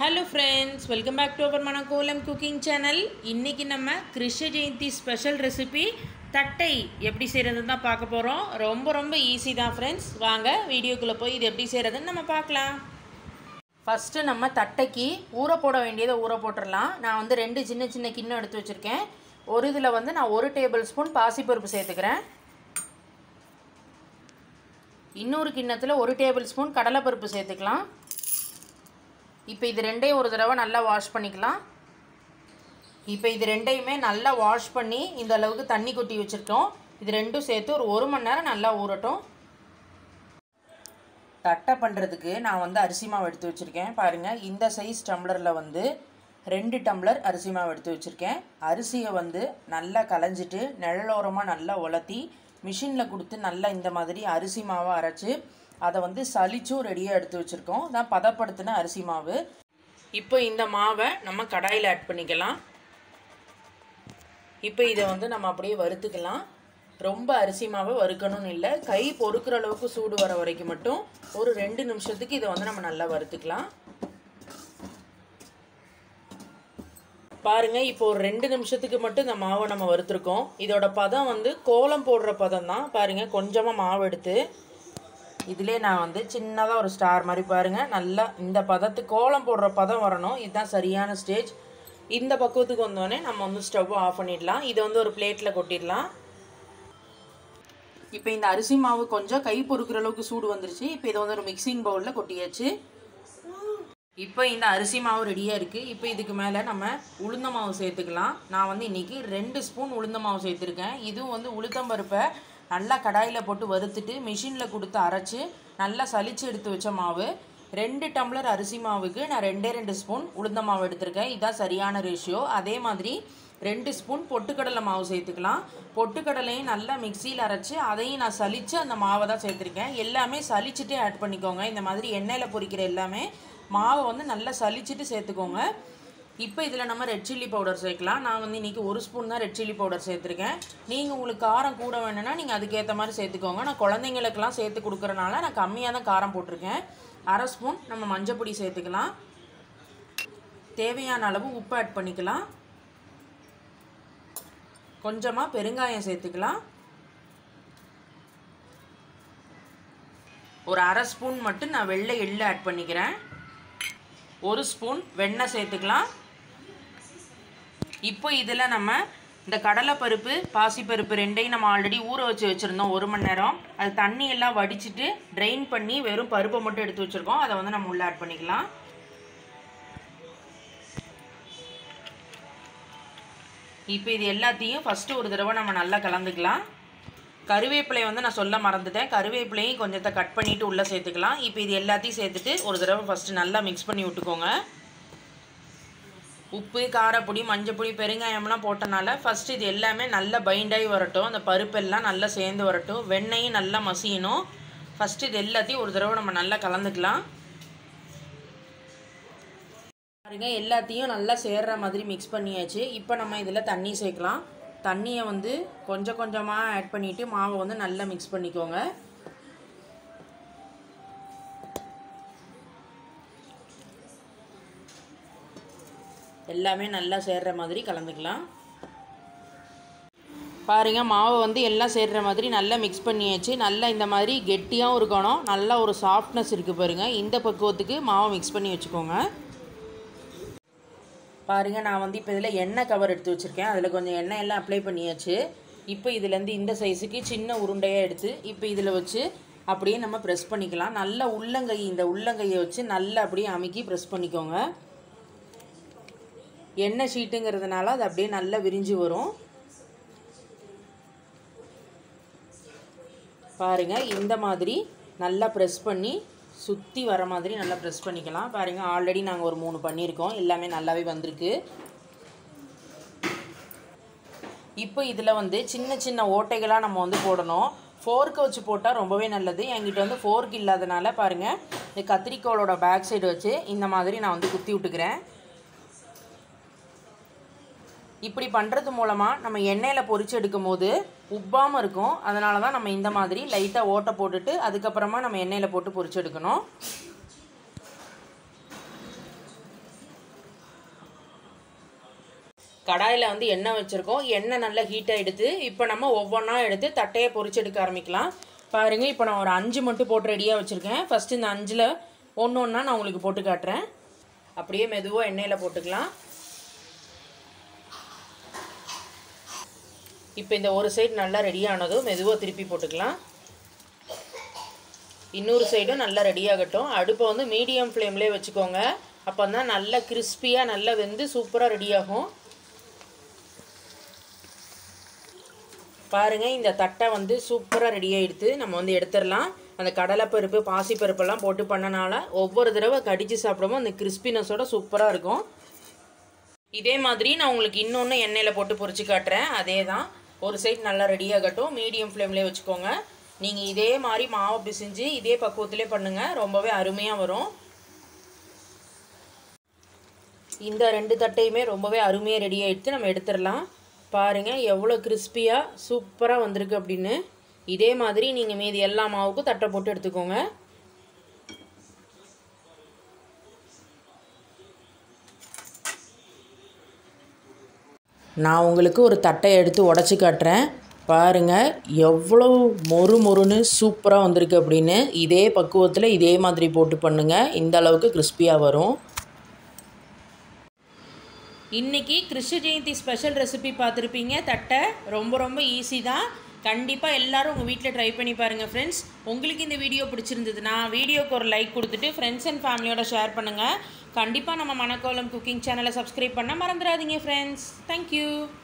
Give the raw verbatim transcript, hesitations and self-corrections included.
Hello friends, welcome back to our Manakolam cooking channel. இன்னைக்கு நம்ம Krishna Jayanthi special recipe தட்டை எப்படி செய்யறதுன்னு தான் பார்க்க போறோம். ரொம்ப ரொம்ப ஈஸி தான் फ्रेंड्स. வாங்க வீடியோக்குள்ள போய் இது எப்படி செய்யறதுன்னு நம்ம பார்க்கலாம். ஃபர்ஸ்ட் நம்ம தட்டைக்கு ஊற போட வேண்டியதை ஊற போட்டுறலாம். நான் வந்து ரெண்டு சின்ன சின்ன கிண்ணம் எடுத்து வச்சிருக்கேன். ஒரு இதுல வந்து நான் ஒரு டேபிள் ஸ்பூன் பாசிப்பருப்பு சேர்த்துக்கிறேன். இன்னொரு கிண்ணத்துல ஒரு டேபிள் ஸ்பூன் கடலைப்பருப்பு சேர்த்துக்கலாம். இப்போ இது ரெண்டையும் ஒரு தடவை நல்லா வாஷ் பண்ணிக்கலாம். இப்போ இது ரெண்டையுமே நல்லா வாஷ் பண்ணி இந்த அளவுக்கு தண்ணி கொட்டி வச்சிருக்கோம். இது ரெண்டும் சேர்த்து ஒரு ஒரு மணி நேரம் நல்லா ஊறட்டும். தட்டை பண்ணுறதுக்கு நான் வந்து அரிசி மாவு எடுத்து வச்சுருக்கேன். பாருங்கள், இந்த சைஸ் டம்ளரில் வந்து ரெண்டு டம்ளர் அரிசி மாவு எடுத்து வச்சுருக்கேன். அரிசியை வந்து நல்லா களைஞ்சிட்டு நிழலோரமாக நல்லா உலர்த்தி மிஷினில் கொடுத்து நல்லா இந்த மாதிரி அரிசி மாவை அரைச்சி அதை வந்து சலிச்சும் ரெடியாக எடுத்து வச்சுருக்கோம். நான் பதப்படுத்தின அரிசி மாவு. இப்போ இந்த மாவை நம்ம கடாயில் ஆட் பண்ணிக்கலாம். இப்போ இதை வந்து நம்ம அப்படியே வறுத்துக்கலாம். ரொம்ப அரிசி மாவை வறுக்கணும்னு இல்லை, கை பொறுக்கிற அளவுக்கு சூடு வர வரைக்கும் மட்டும் ஒரு ரெண்டு நிமிஷத்துக்கு இதை வந்து நம்ம நல்லா வறுத்துக்கலாம். பாருங்கள், இப்போ ஒரு ரெண்டு நிமிஷத்துக்கு மட்டும் இந்த மாவை நம்ம வறுத்துருக்கோம். இதோட பதம் வந்து கோலம் போடுற பதம் தான். பாருங்கள், கொஞ்சமாக மாவு எடுத்து இதிலே நான் வந்து சின்னதாக ஒரு ஸ்டார் மாதிரி பாருங்கள், நல்லா இந்த பதத்து கோலம் போடுற பதம் வரணும். இதுதான் சரியான ஸ்டேஜ். இந்த பக்குவத்துக்கு வந்தோடனே நம்ம வந்து ஸ்டவ் ஆஃப் பண்ணிடலாம். இதை வந்து ஒரு பிளேட்டில் கொட்டிடலாம். இப்போ இந்த அரிசி மாவு கொஞ்சம் கை பொறுக்கிற அளவுக்கு சூடு வந்துருச்சு. இப்போ இதை வந்து ஒரு மிக்சிங் பவுலில் கொட்டியாச்சு. இப்போ இந்த அரிசி மாவு ரெடியாக இருக்குது. இப்போ இதுக்கு மேலே நம்ம உளுந்த மாவு சேர்த்துக்கலாம். நான் வந்து இன்றைக்கி ரெண்டு ஸ்பூன் உளுந்த மாவு சேர்த்துருக்கேன். இதுவும் வந்து உளுத்தம்பருப்பை நல்லா கடாயில் போட்டு வறுத்துட்டு மிஷினில் கொடுத்து அரைச்சி நல்லா சலிச்சு எடுத்து வச்ச மாவு. ரெண்டு டம்ளர் அரிசி மாவுக்கு நான் ரெண்டே ரெண்டு ஸ்பூன் உளுந்த மாவு எடுத்திருக்கேன். இதுதான் சரியான ரேஷியோ. அதே மாதிரி ரெண்டு ஸ்பூன் பொட்டுக்கடலை மாவு சேர்த்துக்கலாம். பொட்டுக்கடலையும் நல்லா மிக்சியில் அரைச்சி அதையும் நான் சலித்து அந்த மாவை தான் சேர்த்துருக்கேன். எல்லாமே சலிச்சுட்டே ஆட் பண்ணிக்கோங்க. இந்த மாதிரி எண்ணெயில் பொரிக்கிற எல்லாமே மாவை வந்து நல்லா சலிச்சுட்டு சேர்த்துக்கோங்க. இப்போ இதில் நம்ம ரெட் சில்லி பவுடர் சேர்க்கலாம். நான் வந்து இன்றைக்கி ஒரு ஸ்பூன் தான் ரெட் சில்லி பவுடர் சேர்த்துருக்கேன். நீங்கள் உங்களுக்கு காரம் கூட வேணும்னா நீங்கள் அதுக்கேற்ற மாதிரி சேர்த்துக்கோங்க. நான் குழந்தைங்களுக்கெல்லாம் சேர்த்து கொடுக்குறனால நான் கம்மியாக தான் காரம் போட்டிருக்கேன். அரை ஸ்பூன் நம்ம மஞ்சள் பொடி சேர்த்துக்கலாம். தேவையான அளவு உப்பு ஆட் பண்ணிக்கலாம். கொஞ்சமாக பெருங்காயம் சேர்த்துக்கலாம். ஒரு அரை ஸ்பூன் மட்டும் நான் வெள்ளை எள்ளு ஆட் பண்ணிக்கிறேன். ஒரு ஸ்பூன் வெண்ணெய் சேர்த்துக்கலாம். இப்போ இதில் நம்ம இந்த கடலைப்பருப்பு பாசிப்பருப்பு ரெண்டையும் நம்ம ஆல்ரெடி ஊற வச்சு வச்சுருந்தோம் ஒரு மணி நேரம். அது தண்ணி எல்லாம் வடிச்சிட்டு ட்ரெயின் பண்ணி வெறும் பருப்பை மட்டும் எடுத்து வச்சுருக்கோம். அதை வந்து நம்ம உள்ளே ஆட் பண்ணிக்கலாம். இப்போ இது எல்லாத்தையும் ஃபஸ்ட்டு ஒரு தடவை நம்ம நல்லா கலந்துக்கலாம். கருவேப்பிலை வந்து நான் சொல்ல மறந்துட்டேன். கருவேப்பிலையும் கொஞ்சத்தை கட் பண்ணிவிட்டு உள்ளே சேர்த்துக்கலாம். இப்போ இது எல்லாத்தையும் சேர்த்துட்டு ஒரு தடவை ஃபஸ்ட்டு நல்லா மிக்ஸ் பண்ணி விட்டுக்கோங்க. உப்பு, காரப்பொடி, மஞ்சப்பொடி, பெருங்காயம்லாம் போட்டனால ஃபஸ்ட்டு இது எல்லாமே நல்லா பைண்டாகி வரட்டும். அந்த பருப்பெல்லாம் நல்லா சேர்ந்து வரட்டும். வெண்ணெயும் நல்லா மசியணும். ஃபஸ்ட்டு இது எல்லாத்தையும் ஒரு தடவை நம்ம நல்லா கலந்துக்கலாம். பாருங்க, எல்லாத்தையும் நல்லா சேர்கிற மாதிரி மிக்ஸ் பண்ணியாச்சு. இப்போ நம்ம இதில் தண்ணி சேர்க்கலாம். தண்ணியை வந்து கொஞ்சம் கொஞ்சமாக ஆட் பண்ணிவிட்டு மாவை வந்து நல்லா மிக்ஸ் பண்ணிக்கோங்க. எல்லாமே நல்லா சேர்கிற மாதிரி கலந்துக்கலாம். பாருங்கள், மாவை வந்து எல்லாம் சேர்கிற மாதிரி நல்லா மிக்ஸ் பண்ணியாச்சு. நல்லா இந்த மாதிரி கெட்டியாகவும் இருக்கணும். நல்லா ஒரு சாஃப்ட்னஸ் இருக்குது பாருங்கள். இந்த பக்குவத்துக்கு மாவை மிக்ஸ் பண்ணி வச்சுக்கோங்க. பாருங்கள், நான் வந்து இப்போ இதில் எண்ணெய் கவர் எடுத்து வச்சுருக்கேன். அதில் கொஞ்சம் எண்ணெய் எல்லாம் அப்ளை பண்ணியாச்சு. இப்போ இதுலேருந்து இந்த சைஸுக்கு சின்ன உருண்டையாக எடுத்து இப்போ இதில் வச்சு அப்படியே நம்ம ப்ரெஸ் பண்ணிக்கலாம். நல்லா உள்ளங்கை இந்த உள்ளங்கையை வச்சு நல்லா அப்படியே அமுக்கி ப்ரெஸ் பண்ணிக்கோங்க. எண்ணெய் ஷீட்டுங்கிறதுனால அது அப்படியே நல்லா விரிஞ்சு வரும். பாருங்கள், இந்த மாதிரி நல்லா ப்ரெஸ் பண்ணி சுற்றி வர மாதிரி நல்லா ப்ரெஸ் பண்ணிக்கலாம். பாருங்கள், ஆல்ரெடி நாங்கள் ஒரு மூணு பண்ணியிருக்கோம். எல்லாமே நல்லாவே வந்திருக்கு. இப்போ இதில் வந்து சின்ன சின்ன ஓட்டைகளாக நம்ம வந்து போடணும். ஃபோர்க்கை வச்சு போட்டால் ரொம்பவே நல்லது. என்கிட்ட வந்து ஃபோர்க் இல்லாதனால பாருங்கள், இந்த கத்திரிக்கோளோட பேக் சைடு வச்சு இந்த மாதிரி நான் வந்து குத்தி விட்டுக்கிறேன். இப்படி பண்ணுறது மூலமாக நம்ம எண்ணெயில் பொரிச்சு எடுக்கும் போது உப்பாமல் இருக்கும். அதனால தான் நம்ம இந்த மாதிரி லைட்டாக ஓட்டை போட்டுட்டு அதுக்கப்புறமா நம்ம எண்ணெயில் போட்டு பொரிச்சு எடுக்கணும். கடாயில் வந்து எண்ணெய் வச்சுருக்கோம். எண்ணெய் நல்லா ஹீட்டாக எடுத்து இப்போ நம்ம ஒவ்வொன்றா எடுத்து தட்டையை பொரிச்சு எடுக்க ஆரம்பிக்கலாம். பாருங்கள், இப்போ நான் ஒரு அஞ்சு மட்டும் போட்டு ரெடியாக வச்சுருக்கேன். ஃபஸ்ட்டு இந்த அஞ்சில் ஒன்று ஒன்றா நான் உங்களுக்கு போட்டு காட்டுறேன். அப்படியே மெதுவாக எண்ணெயில் போட்டுக்கலாம். இப்போ இந்த ஒரு சைடு நல்லா ரெடியானதும் மெதுவாக திருப்பி போட்டுக்கலாம். இன்னொரு சைடும் நல்லா ரெடியாகட்டும். அடுப்பை வந்து மீடியம் ஃப்ளேம்லேயே வச்சுக்கோங்க. அப்போ தான் நல்லா கிறிஸ்பியாக நல்லா வெந்து சூப்பராக ரெடியாகும். பாருங்கள், இந்த தட்டை வந்து சூப்பராக ரெடி ஆகிடுது. நம்ம வந்து எடுத்துடலாம். அந்த கடலைப்பருப்பு பாசிப்பருப்பெல்லாம் போட்டு பண்ணனால ஒவ்வொரு தடவை கடித்து சாப்பிடும்போது அந்த கிறிஸ்பினஸோட சூப்பராக இருக்கும். இதே மாதிரி நான் உங்களுக்கு இன்னொன்று எண்ணெயில் போட்டு பொரிச்சு காட்டுறேன். அதே தான், ஒரு சைடு நல்லா ரெடியாகட்டும். மீடியம் ஃப்ளேம்லேயே வச்சுக்கோங்க. நீங்கள் இதே மாதிரி மாவை பிசைஞ்சு இதே பக்குவத்திலே பண்ணுங்கள், ரொம்பவே அருமையாக வரும். இந்த ரெண்டு தட்டையுமே ரொம்பவே அருமையாக ரெடி ஆகிடுத்து. நம்ம எடுத்துடலாம். பாருங்கள் எவ்வளோ கிறிஸ்பியாக சூப்பராக வந்திருக்கு அப்படின்னு. இதே மாதிரி நீங்கள் மீதி எல்லா மாவுக்கும் தட்டை போட்டு எடுத்துக்கோங்க. நான் உங்களுக்கு ஒரு தட்டை எடுத்து உடச்சி காட்டுறேன். பாருங்கள் எவ்வளோ மொறு மொறுன்னு சூப்பராக வந்திருக்கு அப்படின்னு. இதே பக்குவத்தில் இதே மாதிரி போட்டு பண்ணுங்கள், இந்த அளவுக்கு கிறிஸ்பியாக வரும். இன்றைக்கி கிருஷ்ண ஜெயந்தி ஸ்பெஷல் ரெசிபி பார்த்துருப்பீங்க. தட்டை ரொம்ப ரொம்ப ஈஸி தான். கண்டிப்பாக எல்லோரும் உங்கள் வீட்டில் ட்ரை பண்ணி பாருங்கள் ஃப்ரெண்ட்ஸ். உங்களுக்கு இந்த வீடியோ பிடிச்சிருந்ததுன்னா வீடியோக்கு ஒரு லைக் கொடுத்துட்டு ஃப்ரெண்ட்ஸ் அண்ட் ஃபேமிலியோட ஷேர் பண்ணுங்கள். கண்டிப்பாக நம்ம மணக்கோலம் குக்கிங் சேனலை சப்ஸ்கிரைப் பண்ண மறந்துடாதீங்க ஃப்ரெண்ட்ஸ். தேங்க்யூ.